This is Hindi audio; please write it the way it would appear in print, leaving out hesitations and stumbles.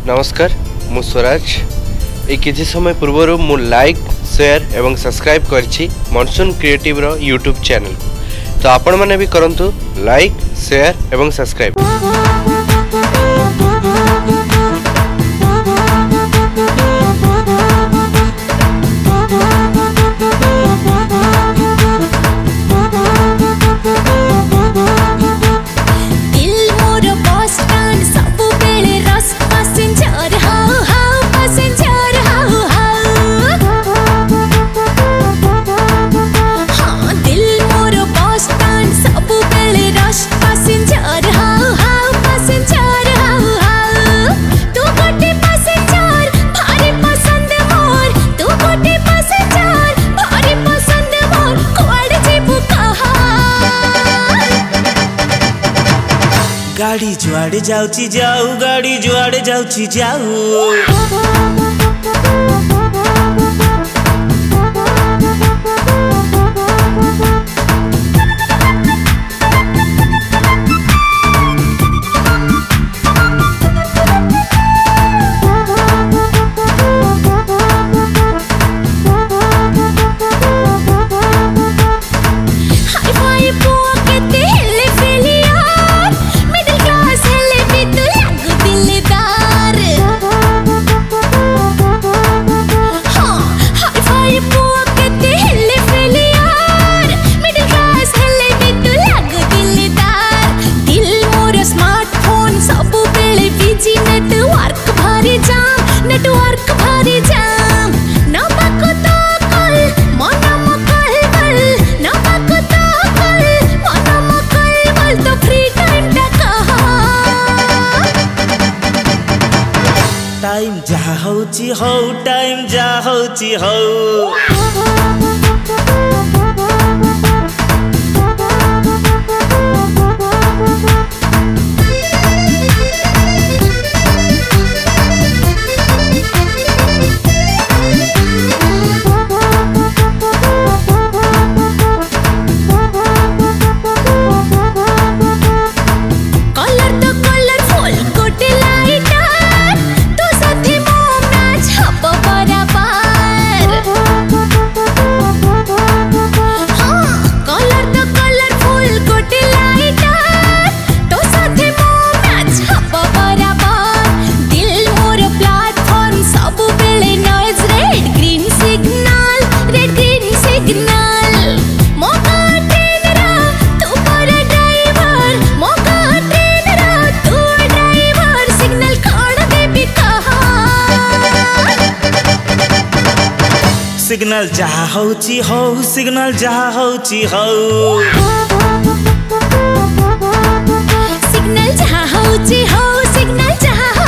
नमस्कार मु स्वराज किसी समय पूर्व मु लाइक शेयर एवं सब्सक्राइब करछि मनसून क्रिएटिव रो यूट्यूब चैनल तो आपण माने भी करंतु लाइक शेयर एवं सब्सक्राइब। गाड़ी जुआड़े जाऊची जाऊ गाड़ी जुआड़े जाऊची जाऊ टाइम जहा होची हो टाइम जहा होची हो सिग्नल जहा होची हो सिग्नल जहा होची हो सिग्नल जहा होची हो सिग्नल जहा